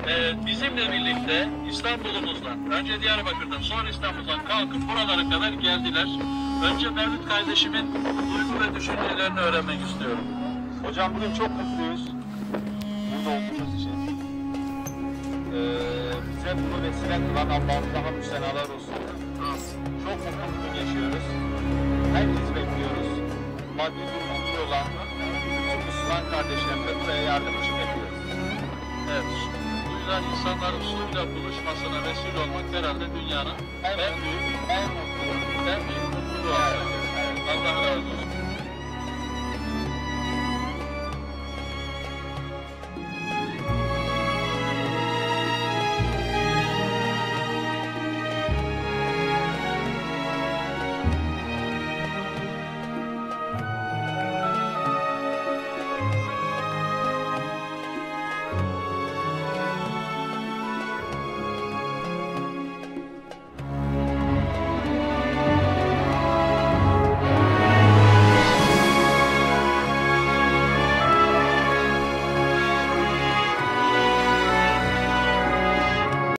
Bizimle birlikte İstanbul'umuzdan, önce Diyarbakır'dan, sonra İstanbul'dan kalkıp buralara kadar geldiler. Önce Mevlüt kardeşimin duygu ve düşüncelerini öğrenmek istiyorum. Hocam bugün çok mutluyuz. Burada olduğumuz için. Bize bunu vesile kılan Allah'ımıza hamdü senalar olsun. Çok mutlu bugün yaşıyoruz. Herkesi bekliyoruz. Maddi durumu iyi olan bütün Müslüman kardeşlerimize buraya yardım için bekliyoruz. Evet, suyla insanların suyla buluşmasına vesile olmak herhalde dünyanın en büyük